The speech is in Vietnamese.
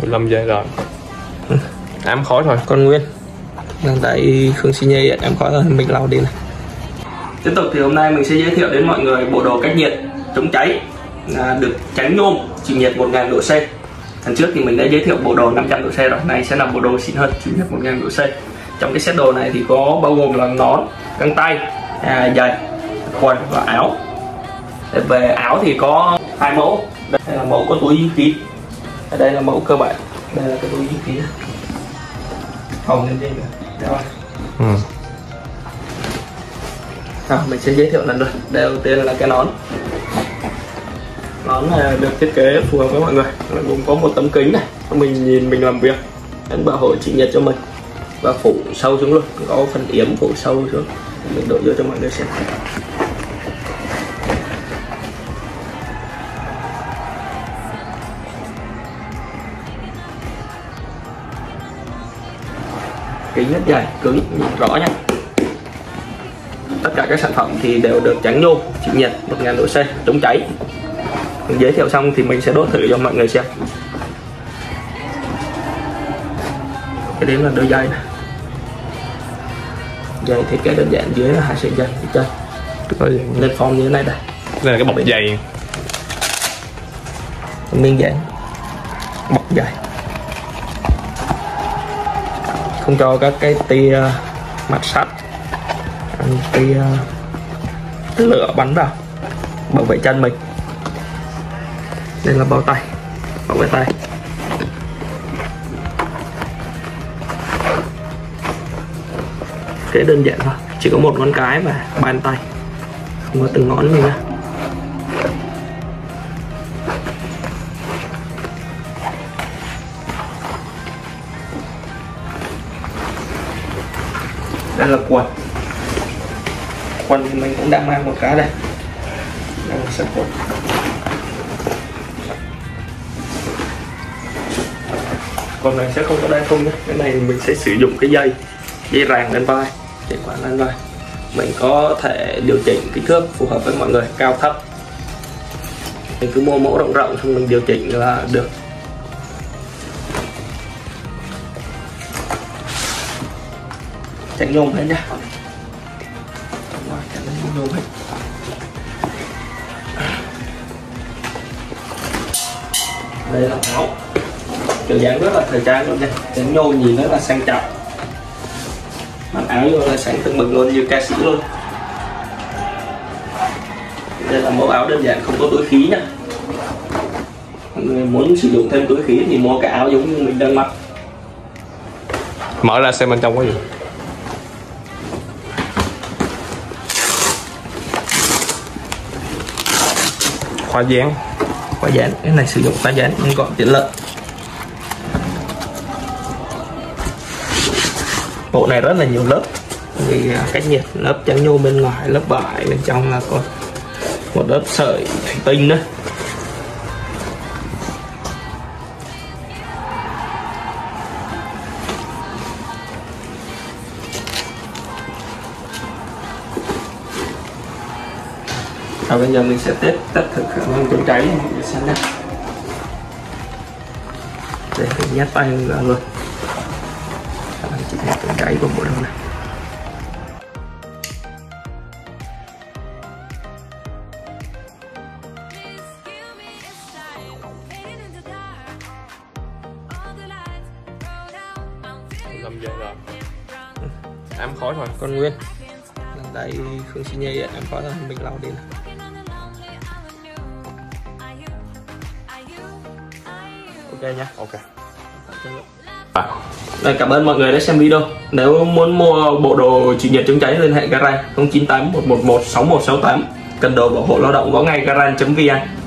15 giây rồi. Ám khói thôi. Còn nguyên đang tại Khương xi nhê em khói rồi, mình lau đi này. Tiếp tục thì hôm nay mình sẽ giới thiệu đến mọi người bộ đồ cách nhiệt chống cháy được tránh nhôm chịu nhiệt 1000 độ C. Lần trước thì mình đã giới thiệu bộ đồ 500 độ C rồi, này sẽ là bộ đồ xịn hơn chịu nhiệt 1000 độ C. Trong cái set đồ này thì có bao gồm là nón, găng tay, giày, quần và áo. Về áo thì có 2 mẫu. Đây là mẫu có túi kín, đây là mẫu cơ bản, đây là cái túi kín phòng lên trên rồi. Mình sẽ giới thiệu lần lượt. Đầu tiên là cái nón. Nón này được thiết kế phù hợp với mọi người, gồm có một tấm kính này mình nhìn mình làm việc, đánh bảo hộ chịu nhiệt cho mình và phủ sâu xuống luôn, có phần yếm phủ sâu xuống. Mình đội vô cho mọi người xem. Kính rất dày, cứng, nhìn rõ nha. Tất cả các sản phẩm thì đều được tránh nhôm, chịu nhiệt 1000 độ C, chống cháy. Mình giới thiệu xong thì mình sẽ đốt thử cho mọi người xem. Cái đấy là đôi dây này. Dây thiết kế đơn giản, dưới là 2 sợi dây trên lên form như thế này đây. Đây là cái bọc dày, miếng dán bọc dày, không cho các cái tia mặt sắt, tia lửa bắn vào, bảo vệ chân mình. Đây là bao tay, bảo vệ tay. Cái đơn giản thôi, chỉ có một ngón cái và bàn tay, không có từng ngón mình ra. Đây là quần. Quần thì mình cũng đang mang một cái đây. Đây là sợi quần. Quần này sẽ không có đai thun nhé. Cái này mình sẽ sử dụng cái dây ràng lên vai, dây quàng lên vai. Mình có thể điều chỉnh kích thước phù hợp với mọi người, cao thấp. Mình cứ mua mẫu rộng rộng xong mình điều chỉnh là được. Tránh nhôm hết nhá. Nhôm hết. Đây là áo, kiểu dáng rất là thời trang luôn nha. Tránh nhôm nhìn rất là sang trọng. Mặc áo vô là sáng tưng bừng luôn, như ca sĩ luôn. Đây là mẫu áo đơn giản không có túi khí nha. Mọi người muốn sử dụng thêm túi khí thì mua cái áo giống như mình đang mặc. Mở ra xem bên trong có gì. Khóa dán. Khóa dán, cái này sử dụng khóa dán nhưng gọn tiện lợi. Bộ này rất là nhiều lớp, vì cách nhiệt, lớp trắng nhôm bên ngoài, lớp vải bên trong là còn một lớp sợi thủy tinh nữa. Và bây giờ mình sẽ test thử khả năng chống cháy này để xem nào. Để mình nhét tay ra luôn. Khả năng chịu nhiệt chống cháy của bộ đồ này. Giây rồi. Ám khói thôi. Còn nguyên lần đây Khương xi nhê em khói rồi, mình lau đi này. Ok nha. Ok. Rồi, cảm ơn mọi người đã xem video. Nếu muốn mua bộ đồ chịu nhiệt chống cháy liên hệ Garan 0981116168. Cần đồ bảo hộ lao động có ngay garan.vn.